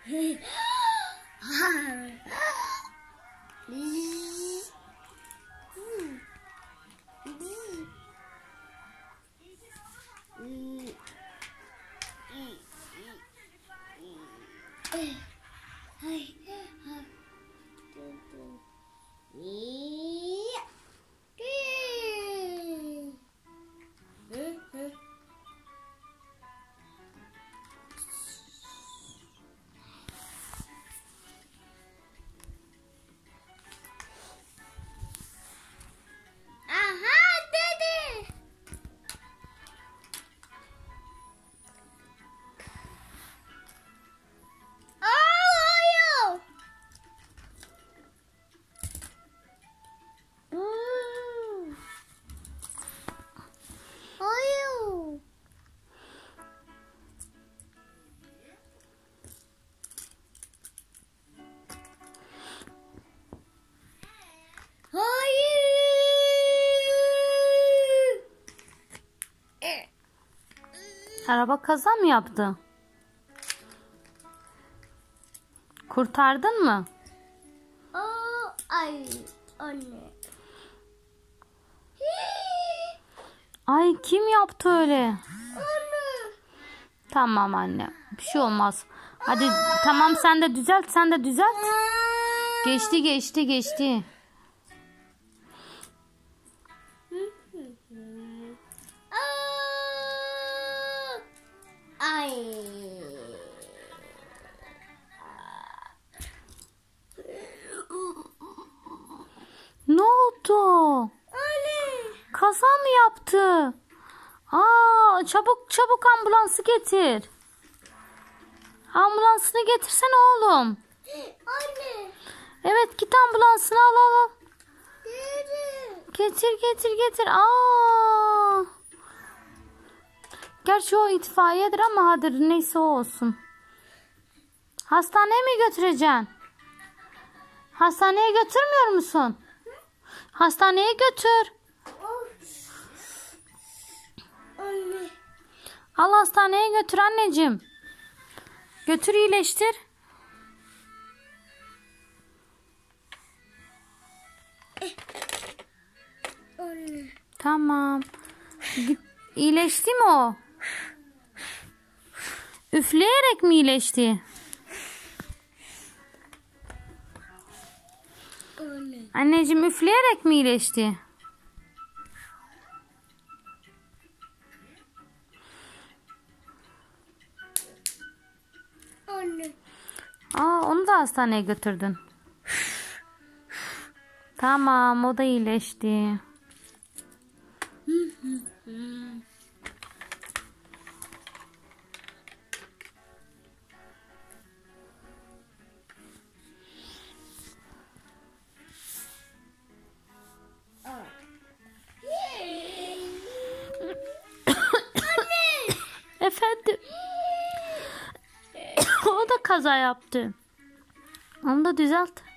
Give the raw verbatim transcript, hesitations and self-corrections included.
Araba kaza mı yaptı? Kurtardın mı? Aa, ay anne. Ay kim yaptı öyle? Anne. Tamam anne. Bir şey olmaz. Hadi tamam sen de düzelt sen de düzelt. Geçti geçti geçti. Ay. Ne oldu? Anne. Kaza mı yaptı? Aa, çabuk çabuk ambulansı getir. Ambulansını getirsene oğlum. Anne. Evet git ambulansını al al al. Yürü. Getir getir getir. Aa. Gerçi o itfaiyedir ama hadi neyse o olsun. Hastaneye mi götüreceksin? Hastaneye götürmüyor musun? Hastaneye götür. Anne. Al hastaneye götür anneciğim. Götür iyileştir. Anne. Tamam. Git. İyileşti mi o? Üfleyerek mi iyileşti? Anne. Anneciğim üfleyerek mi iyileşti? Anne. Aa, onu da hastaneye götürdün. Tamam, o da iyileşti. Efendim. O da kaza yaptı. Onu da düzelt.